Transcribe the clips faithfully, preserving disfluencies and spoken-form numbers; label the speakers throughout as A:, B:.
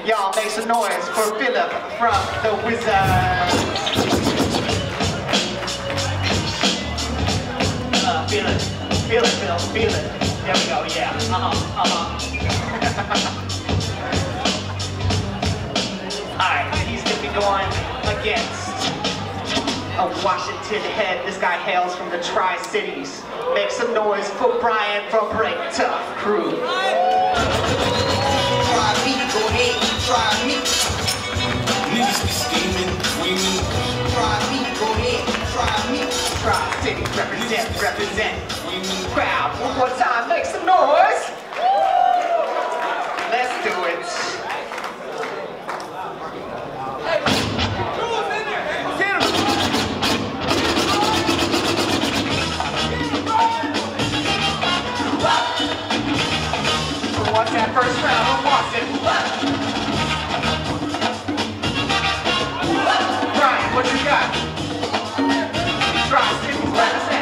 A: Y'all make some noise for Philip from the Wizard. Uh, feel it, feel it, Phil, feel it. There we go, yeah. Uh-huh, uh-huh. Alright, he's gonna be going against a Washington head. This guy hails from the Tri-Cities. Make some noise for Brian from Break Tough Crew.
B: Try me, go ahead, try me. Niggas be scheming, screaming. Try me, go ahead, try me.
A: Tri-Cities represent, represent. Crowd, one more time, make some noise. Let's do it. What's that first round? Who wants it? Brian, what you got? Tri-Cities represent.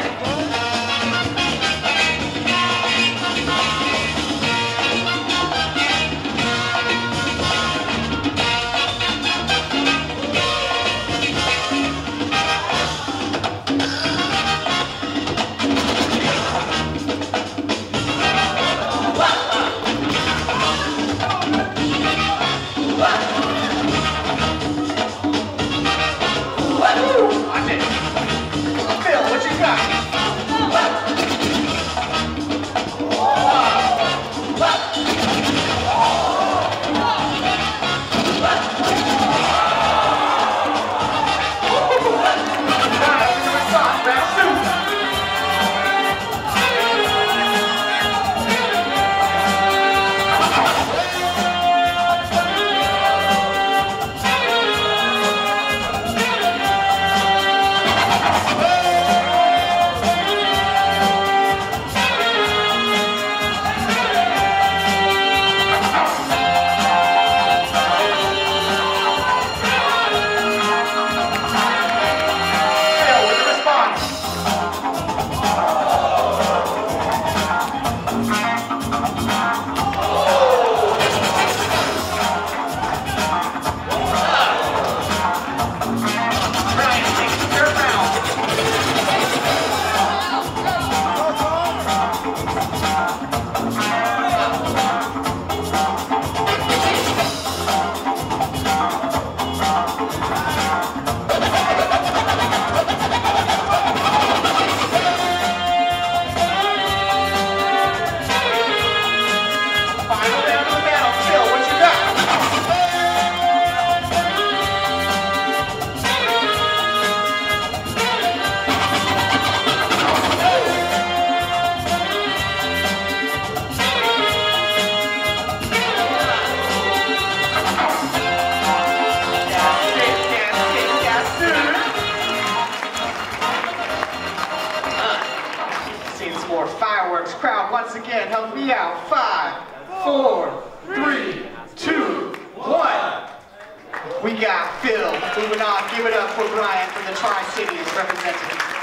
A: More fireworks. Crowd, once again, help me out. Five, four, three, two, one. We got Phil moving on. Give it up for Brian from the Tri-Cities representing.